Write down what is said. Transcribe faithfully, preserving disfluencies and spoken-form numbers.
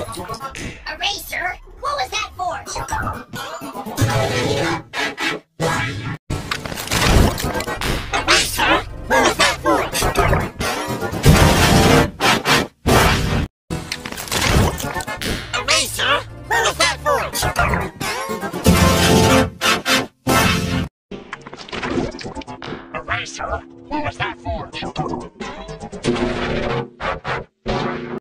Eraser? What was that for? Eraser? What was that for? Eraser? What was that for? Eraser? What was that for?